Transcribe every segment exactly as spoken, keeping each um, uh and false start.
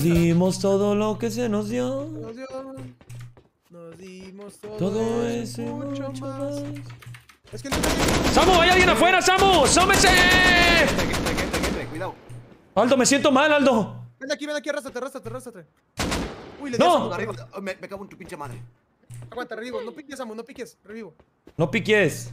Nos dimos todo lo que se nos dio. Nos dio. Nos dimos todo, Todo eso, eso y mucho mucho más. más. Es que no te... ¡Samu! ¡Hay alguien afuera, Samu! ¡Sómese! Gente, gente, gente, gente, cuidado. Aldo, me siento mal, Aldo. Ven aquí, ven aquí, arrástate, arrástate, arrástate. Uy, le No. di a Samu, Arriba. Oh, me, me cago en tu pinche madre. Aguanta, revivo. No piques, Samu, no piques. Revivo. No piques.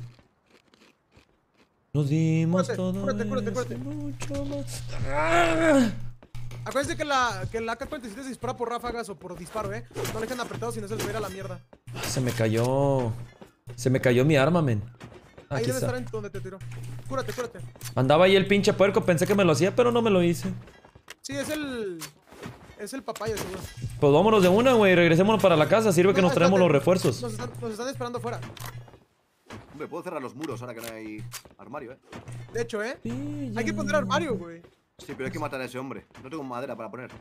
Nos dimos Cúrate, todo cúrate, cúrate, eso cúrate. y mucho más. ¡Ah! Acuérdense que la, que la A K cuarenta y siete se dispara por ráfagas o por disparo, ¿eh? No le dejan apretado si no se les va a ir a la mierda. Se me cayó. Se me cayó mi arma, men. Ahí Aquí debe está. estar en donde te tiró. Cúrate, cúrate. Andaba ahí el pinche puerco, pensé que me lo hacía, pero no me lo hice. Sí, es el... Es el papaya, seguro. Pues vámonos de una, güey. Regresémonos para la casa. Sirve que No, nos traemos los espérate. refuerzos. Nos están, nos están esperando afuera. Hombre, puedo cerrar los muros ahora que no hay armario, eh. De hecho, ¿eh? Hay que poner armario, güey. Sí, pero hay que matar a ese hombre. No tengo madera para poner.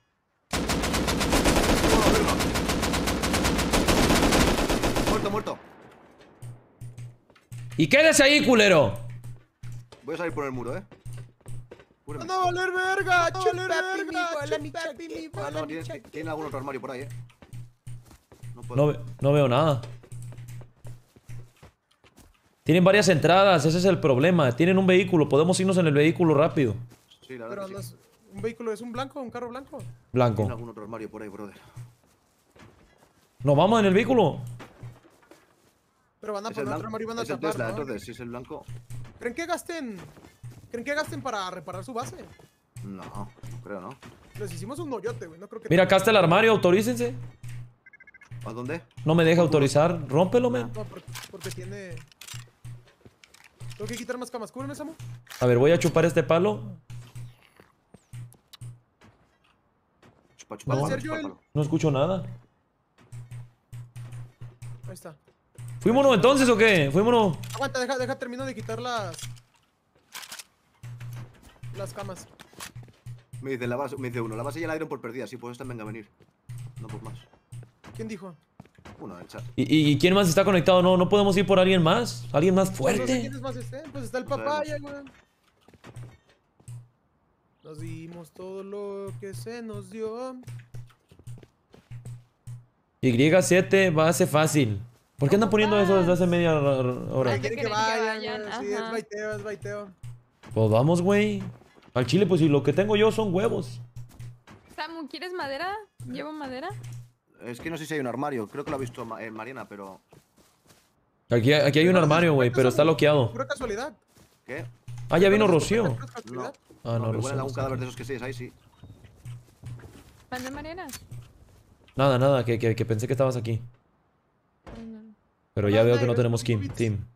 Muerto, muerto. Y quédese ahí, culero. Voy a salir por el muro, eh. ¡No, Cúreme. no, valer verga! ¡No, valer Chupapi, mi verga! bola, mi ¡Chupapi, mi chaqueta. Ah, bola, no, mi tiene, chaqueta! tiene algún otro armario por ahí, eh. No puedo. No, ve- no veo nada. Tienen varias entradas, ese es el problema. Tienen un vehículo, podemos irnos en el vehículo rápido. Sí, la Pero verdad no que es... sí. ¿Un vehículo es un blanco? ¿Un carro blanco? Tiene Blanco. algún otro armario por ahí, brother. ¿Nos vamos en el vehículo? Pero van a Es el poner otro blanco. armario y van a Es el tapar, Tesla, ¿no? entonces, si es el blanco. ¿Creen que gasten... ¿Creen que gasten para reparar su base? No, no creo, ¿no? Les hicimos un hoyote, güey. No creo que... Mira, acá está el armario, autorícense. ¿A dónde? No me deja autorizar. Rómpelo, men. No, porque, porque tiene... Tengo que quitar más camas. Cúbreme, Samu. A ver, voy a chupar este palo. Chupa, chupa, ¿Puede chupa, ser chupa, yo el- palo. No escucho nada. Ahí está. ¿Fuímonos entonces o qué? Fuímonos. Aguanta, deja, deja, termino de quitar las... Las camas. Me dice, la base, me dice uno, la base ya la dieron por perdida. Sí, pues esta venga a venir. No por más. ¿Quién dijo? Uno en el chat. ¿Y, y- y quién más está conectado? No, no podemos ir por alguien más. Alguien más No sé fuerte. quién es más este. Pues está el No papaya, güey. Nos dimos todo lo que se nos dio. Y siete, base fácil. ¿Por qué andan poniendo eso desde hace media hora? Ay, quieren que quieren que vayan, vayan, güey. Sí, es ajá. baiteo, es baiteo. Pues vamos, güey. Al chile, pues si lo que tengo yo son huevos. Samu, ¿quieres madera? ¿Llevo madera? Es que no sé si hay un armario. Creo que lo ha visto Ma- eh, Mariana, pero... Aquí, aquí hay un armario, güey, pero está bloqueado. Pura casualidad. ¿Qué? Ah, ya vino Pura Rocío. casualidad. Ah, no, me Rocío. huelen a no un está cadáver aquí. de esos que seis ahí, sí. ¿Pan de Mariana? Nada, nada, que, que, que pensé que estabas aquí. Ay, no. Pero No, ya veo no, que no eres tenemos un Kim, bits. team.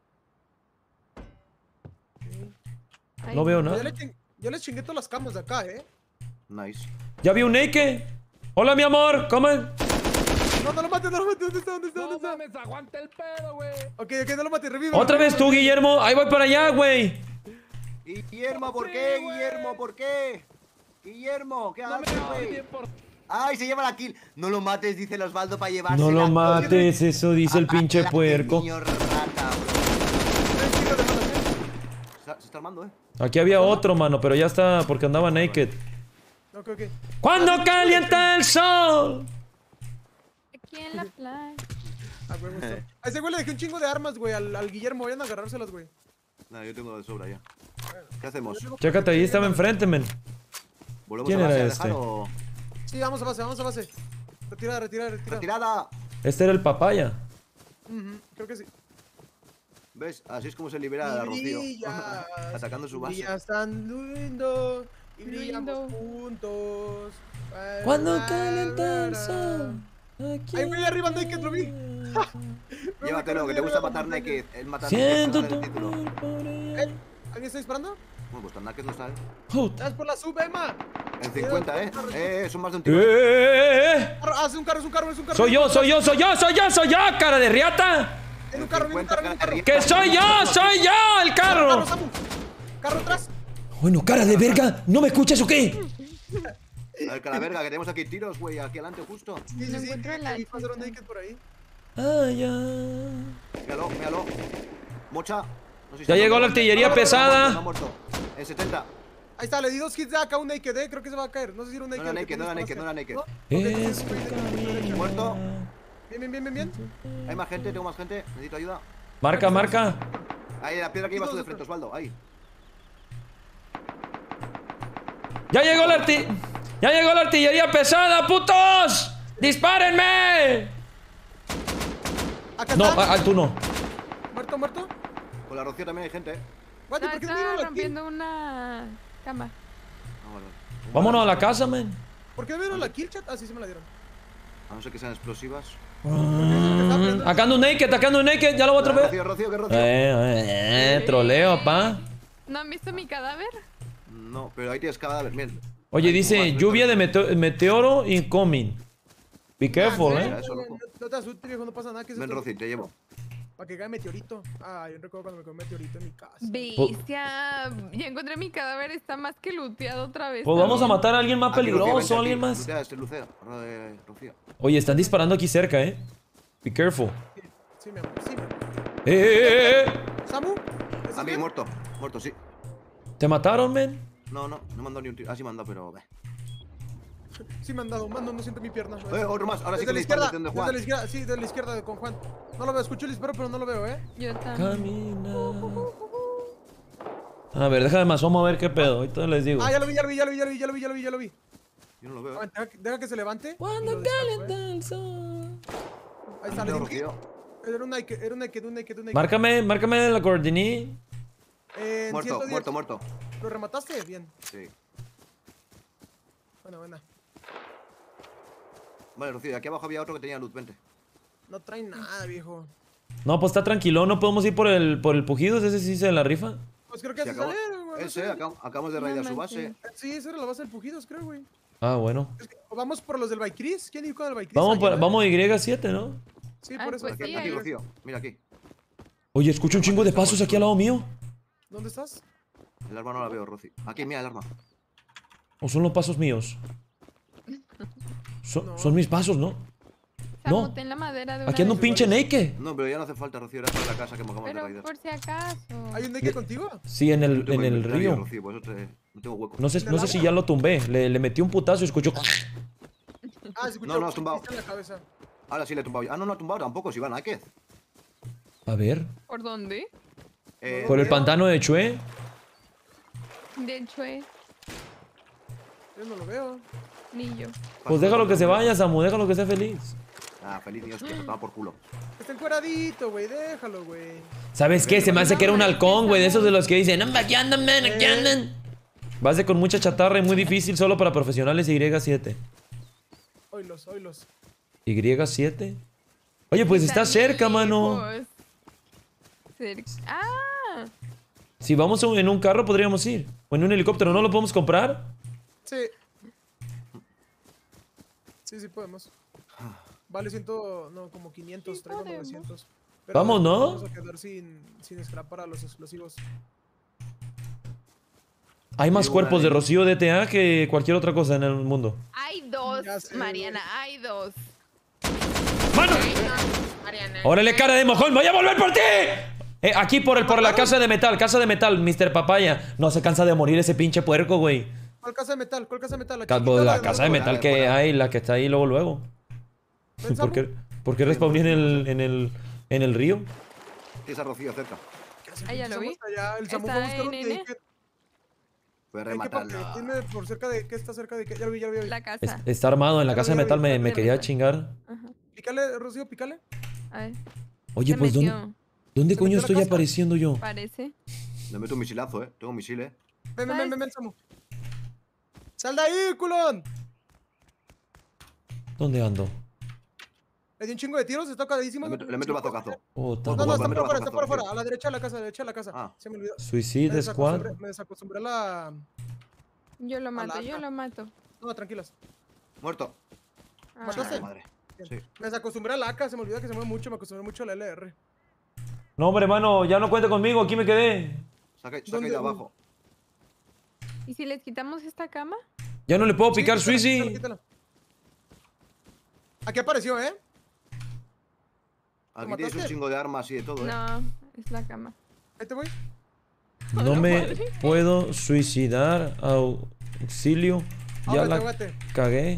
Ay, No veo Yo nada. le, ching- yo les chingué todas las camas de acá, eh. Nice. Ya vi un naked. Hola, mi amor. ¿Cómo? No, no lo mates, no lo mates. ¿Dónde está? ¿Dónde está? ¿Dónde No está? mames, aguanta el pedo, güey. Ok, ok, no lo mates, revive. Otra vez tú, Guillermo. Ahí voy para allá, güey. Guillermo, ¿por Sí, qué? güey. Guillermo, ¿por qué? Guillermo, ¿qué No me haces, güey? odien por... ¡Ay, se lleva la kill! No lo mates, dice el Osvaldo, para llevarse No lo la- mates, eso dice el pinche La puerco. niño rata, bro. Se, se está armando, eh. Aquí había otro, mano, pero ya está porque andaba naked. Ok, ok. ¡Cuando calienta el sol! Aquí en la playa. A huevo, está. A ese güey le dejé un chingo de armas, güey. Al, al Guillermo, vayan a agarrárselas, güey. No, yo tengo de sobra ya. ¿Qué hacemos? Chécate, ahí estaba enfrente, men. ¿Volvemos ¿Quién a base era a este? dejar o...? Sí, vamos a base, vamos a base. Retira, retira, retira. ¡Retirada! Este era el papaya. Ujú, creo que sí. ¿Ves? Así es como se libera a Rocío. Brillas, Atacando su base. Brillas tan lindo y brillamos Lindo. juntos. Cuando calienta el sol. Aquí. Ay, güey, arriba naked, lo vi. Llévatelo, que te gusta matar naked. El matar Siento naked, tu no sale el título. cuerpo ¿Eh? brillar. ¿Alguien está disparando? Bueno, pues tan naked no está, eh. Puta. ¿Estás por la sub, Emma? En cincuenta, eh. Eh, son más de un ¡Eh, tiro. eh, eh! Carro, Ah, es un carro, es un carro, es un carro. Soy yo, soy yo, soy yo, soy yo, soy yo, cara de riata. En un carro, en un carro, en un carro. ¡Que soy yo, soy yo, el carro! Carro, Samu. Carro atrás. Bueno, cara de verga, ¿no me escuchas o qué? A ver, que la verga, que tenemos aquí tiros, güey, aquí adelante justo. Sí, sí, No sí. encuentro el Ahí like, pasaron está. naked por ahí. Ah, ya. Míralo, míralo. Mocha. No sé si Ya está llegó la muerto. artillería No, no, no, pesada. No ha muerto, no ha muerto. En setenta. Ahí está, le di dos hits de acá, un naked, eh. Creo que se va a caer. No sé si era un No naked. era el que naked, no era naked, no era naked. ¿No? Ok, Es entonces, estoy- Muerto. Bien, bien, bien, bien, bien. Hay más gente, tengo más gente. Necesito ayuda. Marca, marca. Ahí, la piedra que ibas tú de frente, Osvaldo. Ahí. ¡Ya llegó la arti... ¡Ya llegó la artillería pesada, putos! ¡Dispárenme! Acá No, está. ah, ah, tú no. Muerto, muerto. Con la Rocío también hay gente, eh. Guate, No, ¿por qué no está vieron la kill? rompiendo una cama. Ah, vale, vale. Vámonos a la casa, man. ¿Por qué no vieron la kill, chat? Ah, sí, se me la dieron. A no ser que sean explosivas. Acá ando un naked, acá ando un naked, ya lo voy a atropellar. Rocío, Rocío, que Rocío. Eh, eh, eh, troleo, pa. ¿No han visto mi cadáver? No, pero ahí tienes cadáver, miren. Oye, Ahí, dice como vas, lluvia de Víctor. mete- meteoro incoming. Be careful, Ah, eh. Mira, eso, no, loco. no, no te asustes, viejo, no pasa nada. ¿Qué es Ven, esto? Rocío, te llevo. Para que caiga meteorito. Ah, yo recuerdo cuando me quedó un meteorito en mi casa. Bestia. Ya encontré mi cadáver, está más que luteado otra vez. Pues vamos a también. matar a alguien más Aquí, Rocío, vente peligroso, aquí. alguien más. Lucea, este Lucea. Eh, Rocío. Oye, están disparando aquí cerca, eh. Be careful. Sí, mi amor, sí, mi amor. Eh, eh, eh, eh. ¿Samu? ¿Estás A mí, bien? muerto. Muerto, sí. ¿Te mataron, men? No, no, no me han dado ni un tiro. Ah, sí me han dado, pero. Ve. Sí me han dado, mando, no siento mi pierna. Eh, otro más. Ahora sí Desde que la le izquierda, disparan desde desde la Juan. izquierda, sí, de la izquierda de con Juan. No lo veo, escucho el disparo, pero no lo veo, eh. Yo también. Camina. A ver, déjame más, vamos a ver qué pedo. Ahorita les digo. Ah, ya lo vi, ya lo vi, ya lo vi, ya lo vi, ya lo vi, ya lo vi, ya lo vi. Yo no lo veo. Ah, Deja, deja que se levante. y Cuando lo descargo, eh. calienta el sol. Ahí está, le No, di un hit. Rocío. Era un naked, era un naked, un naked, un naked. Márcame, márcame la coordiní. Eh, en Muerto, ciento diez. muerto, muerto. ¿Lo remataste? Bien. Sí. Buena, buena. Vale, Rocío, aquí abajo había otro que tenía luz. Vente. No trae nada, viejo. No, pues está tranquilo, no podemos ir por el, por el pujidos, ese sí se la rifa. Pues creo que Sí, así acabo- salieron, güey. no Ese, sé. acab- acabamos de No raidar su manches. base. Sí, esa era la base del Pujidos, creo, güey. Ah, bueno. Es que- o vamos por los del Baikris. ¿Quién dijo con el Baikris? Vamos, por, ¿Alguien, vamos a Y siete, ¿no? eh? Sí, Ah, por eso. pues Aquí, sí, aquí, ahí. Rocío. Mira aquí. Oye, escucho un chingo de pasos aquí al lado mío. ¿Dónde estás? El arma no la veo, Rocío. Aquí, mira el arma. ¿O son los pasos míos? Son, No. son mis pasos, ¿no? Samu, No. ten la madera de Aquí anda un una pinche naked. No, pero ya no hace falta, Rocío. Era para la casa que me acabamos vez. de Pero raidar. por si acaso. ¿Hay un naked contigo? Sí, en No el, tengo en el inventario, río. Rocío, por eso te- no tengo hueco. No sé, no sé si ya lo tumbé. Le, le metí un putazo y escucho. Ah, sí, escuché. No, no, has tumbado. en la cabeza. Ahora sí le he tumbado. Ah, no, no ha tumbado tampoco. Si va Náquez. A ver. ¿Por dónde? Eh, Por el pantano de Chue. De hecho, eh, Yo no lo veo. ni yo. Pues déjalo que se vaya, Samu. Déjalo que sea feliz. Ah, feliz Dios, que se toma por culo. Está encueradito, güey. Déjalo, güey. ¿Sabes qué? Se me hace que era un halcón, güey. De esos de los que dicen, "No, aquí andan, man, aquí andan". Base con mucha chatarra y muy difícil solo para profesionales Y siete. Oilos, oilos. ¿Y siete? Oye, pues está Tan cerca, mano. lejos. Cerca. Ah, Si vamos en un carro podríamos ir. O en un helicóptero, ¿no lo podemos comprar? Sí. Sí, sí podemos. Vale ciento, no, como quinientos, Sí traigo podemos. novecientos. Pero Vamos, ¿no? Vamos a quedar sin, sin scrap para los explosivos. Hay más Sí, cuerpos una de de- Rocío D T A que cualquier otra cosa en el mundo. hay dos, Ya sé, Mariana, hay dos. ¡Mano! Hay dos, Mariana. ¡Órale, cara de mojón! ¡Voy a volver por ti! Eh, aquí por, el, por la casa de metal, casa de metal, mister Papaya. No se cansa de morir ese pinche puerco, güey. ¿Cuál casa de metal? ¿Cuál casa de metal? La, Ca- chiquita, La de casa de la- metal Fuera, que fuera. hay, la que está ahí luego, luego. ¿Ven, ¿Por Samu? qué, por qué respawné en el, en el, en el río? Tienes a Rocío cerca. ¿Qué hace? Ah, ya lo Samu vi. está allá, El Samu Está fue a buscar un en N. naked. Voy a ¿En qué parte? rematarla. Dime por cerca de qué está cerca de qué. Ya lo vi, ya lo vi. ya lo vi. La Es- casa. está armado en la Ya casa de lo vi, metal, me, ya lo me vi, quería ya lo vi. chingar. Ajá. Pícale, Rocío, pícale. A ver. Oye, se pues, ¿dónde, metió, ¿dónde Se coño metió a la estoy casa. apareciendo yo? Parece. Le meto un misilazo, eh. Tengo misil, eh. Ven, ven, ven, ¿Sabes? ven, ven, Samu. ¡Sal de ahí, culón! ¿Dónde ando? Le di un chingo de tiros, está tocadísimo. Le meto, le meto el bazocazo. Puta No, no, Me está meto por fuera, está bazocazo, por fuera. Rocío. A la derecha de la casa, a la derecha de la casa. Ah. Se me olvidó. Suicide Me Squad. desacostumbré, me desacostumbré a la... Yo lo mato, yo Alata. lo mato. No, tranquilas. Muerto. Ah, ¿Mataste? Madre. Bien. Sí. Me desacostumbré a la A K, se me olvidó que se mueve mucho, me acostumbré mucho a la L R. No, hombre, mano, ya no cuente conmigo, aquí me quedé. Se ha, ca- se ha ¿Dónde? caído abajo. ¿Y si les quitamos esta cama? Ya no le puedo picar Sí, quítala, Suicy. quítala, quítala. Aquí apareció, ¿eh? Aquí tienes un mataste? chingo de armas y de todo, eh. No, es la cama. Ahí te voy. No me puedo suicidar. Auxilio. Ya Ahógate, la ahógate. cagué.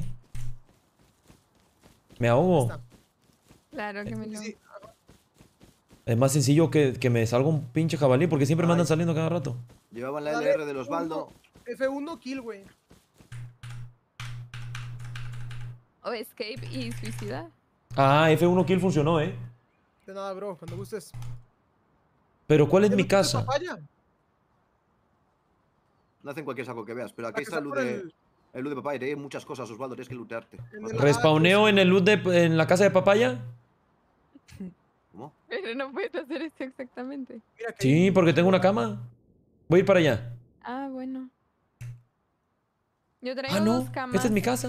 Me ahogo. Está. Claro que me Sí, lo... sí. Es más sencillo que, que me salga un pinche jabalí porque siempre me andan Ay. saliendo cada rato. Llevaban la Dale, L R de los Osvaldo. F uno kill, güey. O escape y suicidar. Ah, F uno kill funcionó, ¿eh? De nada, bro, cuando gustes. Pero ¿cuál es ¿Ya mi no tienes casa? papaya? No hacen cualquier saco que veas, pero La aquí que está el loot por de, el- el loot de papaya. Tienes muchas cosas, Osvaldo, tienes que lootearte. En el- ¿Respawneo en el loot de, en la casa de papaya? ¿Cómo? Pero no puedes hacer esto exactamente. Mira que Sí, hay- porque tengo una cama. Voy a ir para allá. Ah, bueno. Yo traigo Ah, no. dos camas. Esta es mi casa.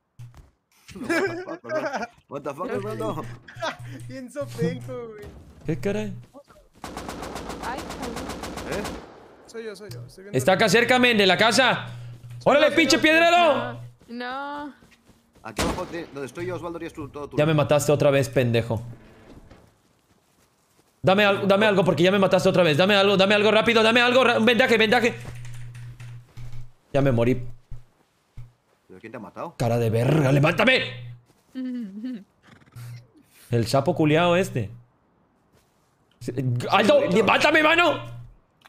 What the fuck, Osvaldo? What the fuck, Osvaldo? Bien sofenco, güey. ¿Qué caray? Ay, cabrón. ¿Eh? Soy yo, soy yo. Estoy viendo Está el- acá cerca, men, de la casa. ¡Órale, pinche piedrero! No. No. Aquí abajo, de- donde estoy yo, Osvaldo, harías tú todo tu. Ya me mataste otra vez, pendejo. Dame algo, dame algo porque ya me mataste otra vez. Dame algo, dame algo rápido, dame algo. ra- Un vendaje, vendaje. Ya me morí. ¿Pero quién te ha matado? Cara de verga, levántame. El sapo culiao este. ¡Alto! ¡Levántame, mano!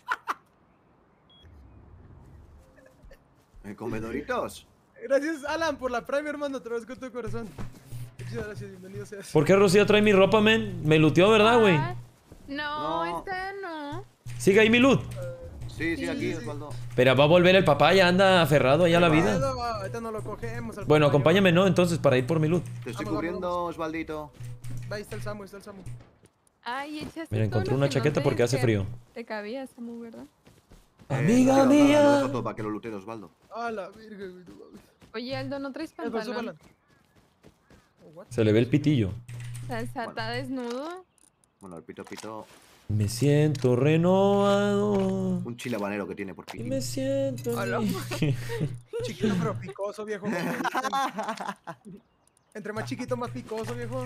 ¿En comedoritos? Gracias, Alan, por la Prime, hermano. Te lo con tu corazón. Muchas gracias, bienvenido seas. ¿Por qué Rocío trae mi ropa, men? Me luteó, ¿verdad, güey? Ah, No, No. esta no. Sigue ahí mi loot. Sí, sí, Sí, aquí, sí. Osvaldo. Pero va a volver el papá, ya anda aferrado allá a la vida. No, ahorita no lo cogemos. al Bueno, papá, acompáñame, ¿no? Entonces, para ir por mi loot. Te estoy Vamos, cubriendo, vamos. Osvaldito. Ahí está el Samu, ahí está el Samu. Ay, echaste Mira, todo encontré lo una que no chaqueta te- porque hace que frío. Te cabía, Samu, ¿verdad? Amiga Eh, mía. Lo dejo todo para que lo lutee, Osvaldo. A la virgen, güey. no mames. Oye, Aldo, ¿no traes Eh, pues, pantalón? súbala. Oh, what? Se le ve el pitillo. O sea, ¿está desnudo? Bueno, el pito pito. Me siento renovado. Un chile habanero que tiene por Y fin. me siento. Hola. li- Chiquito pero picoso, viejo. Entre más chiquito, más picoso, viejo.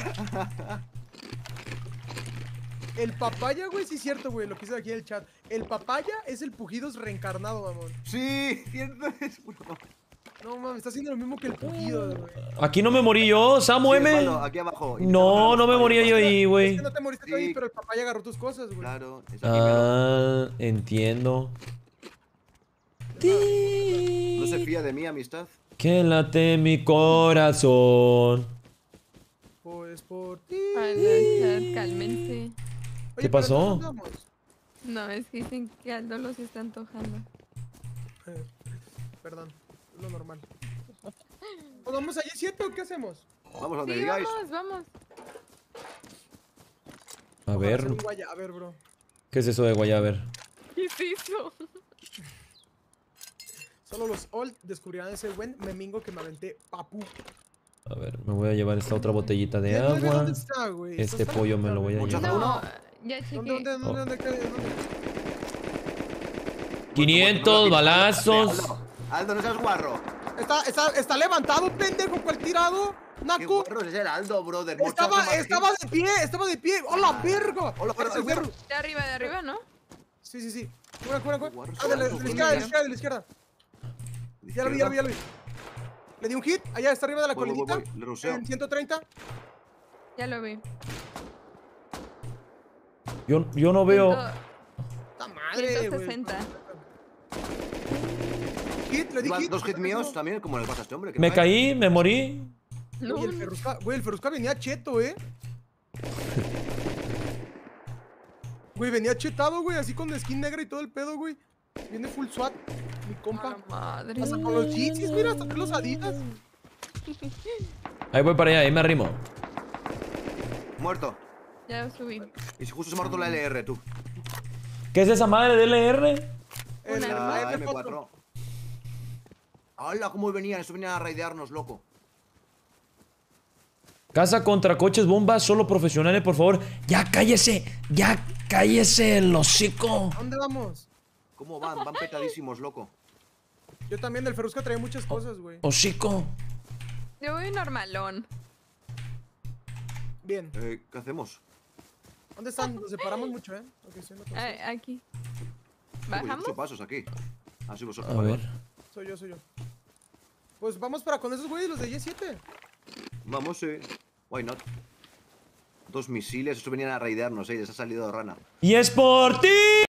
El papaya, güey, sí es cierto, güey, lo que dice aquí en el chat. El papaya es el pujidos reencarnado, mamón. Sí, cierto es. No, mames, está haciendo lo mismo que el pujido, güey. Aquí no me morí yo, Samu Sí, M. Osvaldo, aquí abajo. No, no me moría yo ahí, Es güey. que no te moriste tú ahí, Sí. pero el papaya agarró tus cosas, güey. Claro, es aquí, pero Ah, entiendo. no se fía de mi amistad. Que late mi corazón. Pues por ti. Ay, no, chat, cálmense. Oye, ¿Qué pero pasó? entonces vamos. No, es que dicen que Aldo los está antojando. Eh, Perdón, es lo normal. ¿Pues vamos allí siete o qué hacemos? Vamos a donde Sí, digáis. vamos, vamos. A Vamos ver, hacer un guaya- A ver, bro. ¿qué es eso de guayaber? ¿Qué es eso? Solo los old descubrirán ese buen memingo que me aventé, papu. A ver, me voy a llevar esta otra botellita de ¿Qué? ¿Dónde- agua. ¿Dónde está, güey? Este Está pollo me lo voy a Mucha llevar. fauna. No, ya chequé. ¿Dónde, dónde, dónde, Oh. dónde, qué, dónde? quinientos balazos. Aldo, Aldo, no seas guarro. Está, está, está levantado, pendejo, ¿cuál tirado? ¿Qué Naco. guarro es el Aldo, brother? Mochazo Estaba, más estaba que- de pie, estaba de pie. ¡Hola, verga! Hola, pero- Ese perro. De arriba, de arriba, ¿no? Sí, sí, sí. Cura, cura, cura. Guarro, Ah, de la, de la guarro, izquierda, de la guarro. izquierda, de la izquierda. Ya lo vi, ya lo vi, ya lo vi. Le di un hit, allá está arriba de la Voy, voy, colindita. voy, voy. Le ruseo. En ciento treinta. Ya lo vi. Yo, yo no veo. ¡Ta madre, güey! ciento sesenta. Hit, le di Iban hit. dos hits míos también, como le pasa a este hombre. que Me no hay. caí, me morí. No, Oye, el no. Ferrusca, güey, el Ferrusca venía cheto, eh. Güey, venía chetado, güey, así con skin negra y todo el pedo, güey. Viene full SWAT, mi compa. Ah, madre. Hasta con los jeans, mira, hasta con los adidas. Ahí voy para allá, ahí me arrimo. Muerto. Ya lo subí. Y si justo se me ha roto la L R, tú. ¿Qué es esa madre de L R? El Una la La M M cuatro. ¡Hala! ¿Cómo venían? Eso venían a raidearnos, loco. Casa contra coches, bombas, solo profesionales, por favor. Ya cállese, ya cállese el hocico. ¿A dónde vamos? ¿Cómo van? Van petadísimos, loco. Yo también, del Ferrusca traía muchas cosas, güey. Hocico. Yo voy normalón. Bien. Eh, ¿Qué hacemos? ¿Dónde están? Nos separamos mucho, eh. Ok, sí, no consigo. Ay, aquí. Pues yo ¿Bajamos? escucho pasos aquí. Ah, sí, vosotros. A vale, ver. vale. Soy yo, soy yo. Pues vamos para con esos güeyes, los de Y siete. Vamos, sí. Why not? Dos misiles, estos venían a raidearnos, eh. Les ha salido rana. ¡Y es por ti!